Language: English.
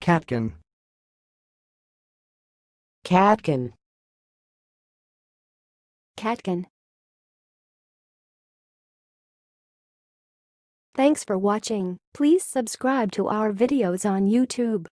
Catkin. catkin, Catkin. Thanks for watching. Please subscribe to our videos on YouTube.